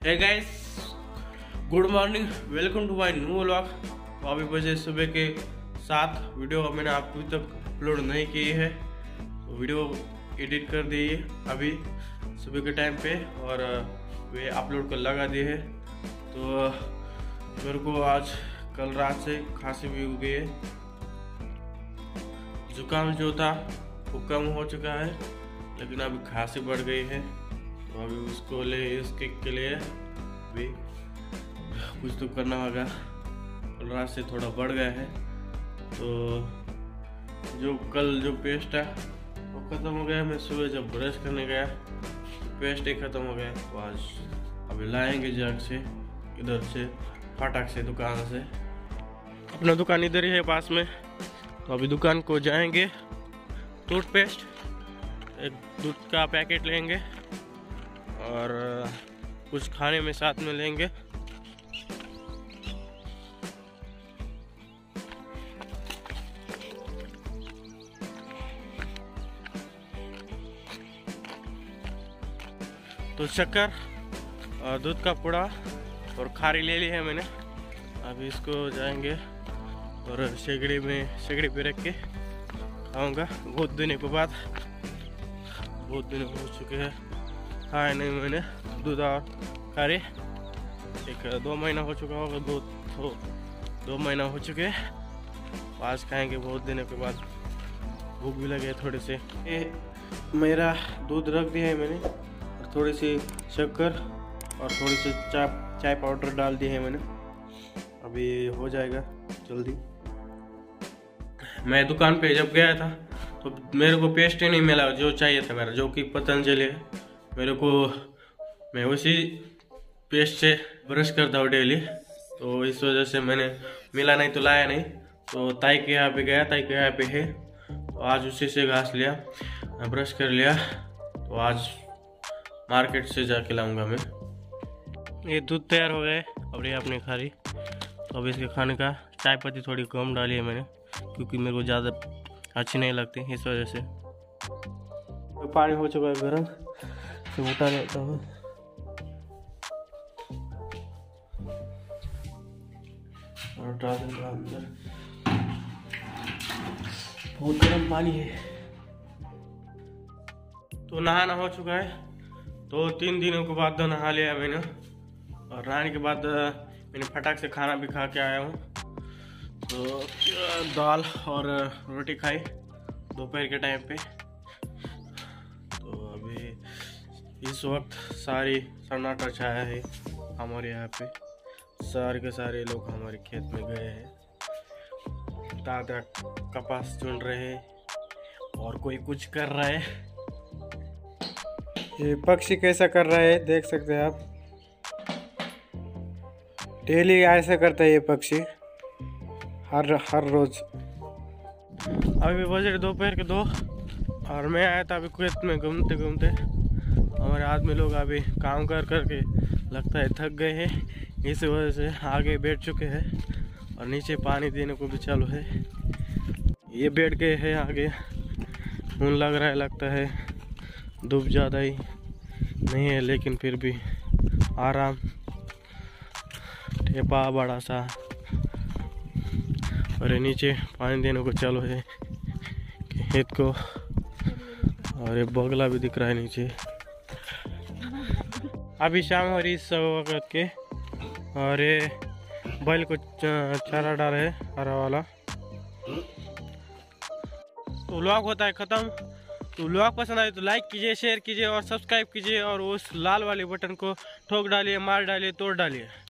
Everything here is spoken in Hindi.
Hey guys, good morning, welcome to my new vlog. तो अभी बजे सुबह के 7। वीडियो मैंने अभी तक अपलोड नहीं की है, तो वीडियो एडिट कर दी है अभी सुबह के टाइम पे और वे अपलोड कर लगा दिए है। तो मेरे को आज कल रात से खांसी भी हो गई है, जुकाम जो था वो कम हो चुका है, लेकिन अभी खांसी बढ़ गई है। तो अभी उसको इसके के लिए भी कुछ तो करना होगा। कल रात से थोड़ा बढ़ गया है, तो जो कल जो पेस्ट है वो ख़त्म हो गया। मैं सुबह जब ब्रश करने गया पेस्ट ही ख़त्म हो गया। तो आज अभी लाएंगे जग से, इधर से फाटक से, दुकान से। अपना दुकान इधर ही है पास में, तो अभी दुकान को जाएंगे। टूथपेस्ट, एक दूध का पैकेट लेंगे और कुछ खाने में साथ में लेंगे। तो शक्कर और दूध का पुड़ा और खारी ले ली है मैंने। अभी इसको जाएंगे और शेगड़ी पे रख के खाऊंगा। बहुत दिनों के बाद, बहुत दिन हो चुके हैं खाए नहीं मैंने दूध और खारी। 1-2 महीना हो चुका होगा, 2 महीना हो चुके हैं। आज खाएंगे बहुत दिनों के बाद, भूख भी लगे थोड़े से। ये मेरा दूध रख दिया है मैंने, और थोड़ी सी शक्कर और थोड़ी सी चाय पाउडर डाल दी है मैंने। अभी हो जाएगा जल्दी। मैं दुकान पे जब गया था तो मेरे को पेस्ट ही नहीं मिला जो चाहिए था मेरा, जो कि पतंजलि है। मेरे को मैं उसी पेस्ट से ब्रश करता हूँ डेली, तो इस वजह से मैंने मिला नहीं तो लाया नहीं। तो ताई के यहाँ पे गया, ताई के यहाँ पे है, तो आज उसी से घास लिया, ब्रश कर लिया। तो आज मार्केट से जाके लाऊंगा मैं। ये दूध तैयार हो गए, अब ये अपने खारी। तो अब इसके खाने का चाय पत्ती थोड़ी कम डाली है मैंने, क्योंकि मेरे को ज़्यादा अच्छी नहीं लगती इस वजह से। तो पानी हो चुका है गर्म, तो उतार लेता हूँ। और डाल दूँगा अंदर। बहुत गर्म पानी है। तो नहाना हो चुका है, तो 3 दिनों के बाद नहा लिया मैंने। और नहाने के बाद मैंने फटाक से खाना भी खा के आया हूँ। तो दाल और रोटी खाई दोपहर के टाइम पे। तो अभी इस वक्त सारी सन्नाटा छाया है हमारे यहाँ पे। सारे के सारे लोग हमारे खेत में गए हैं। दादा कपास चुन रहे हैं और कोई कुछ कर रहा है। ये पक्षी कैसा कर रहा है देख सकते हैं आप। डेली ऐसा करता है ये पक्षी, हर रोज। अभी बजे दोपहर के 2 और मैं आया था अभी खेत में घूमते घूमते। हमारे आदमी लोग अभी काम कर के लगता है थक गए हैं, इस वजह से आगे बैठ चुके हैं और नीचे पानी देने को भी चालू है। ये बैठ गए हैं आगे, ऊन लग रहा है, लगता है धूप ज़्यादा ही नहीं है, लेकिन फिर भी आराम। ठेपा बड़ा सा और नीचे पानी देने को चालू है खेत को। और ये बगला भी दिख रहा है नीचे। अभी शाम हो रही इस वक्त के, और ये बैल को चारा डाल है हरा वाला। तो व्लॉग होता है ख़त्म। तो व्लॉग पसंद आए तो लाइक कीजिए, शेयर कीजिए और सब्सक्राइब कीजिए, और उस लाल वाले बटन को ठोक डालिए, मार डालिए, तोड़ डालिए।